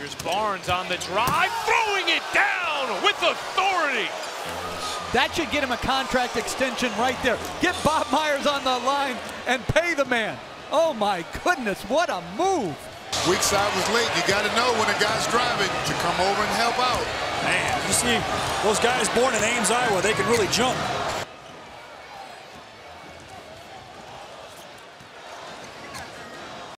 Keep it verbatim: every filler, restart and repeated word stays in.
Here's Barnes on the drive, throwing it down with authority. That should get him a contract extension right there. Get Bob Myers on the line and pay the man. Oh my goodness, what a move. Weak side was late. You got to know when a guy's driving to come over and help out. Man, you see those guys born in Ames, Iowa, they can really jump.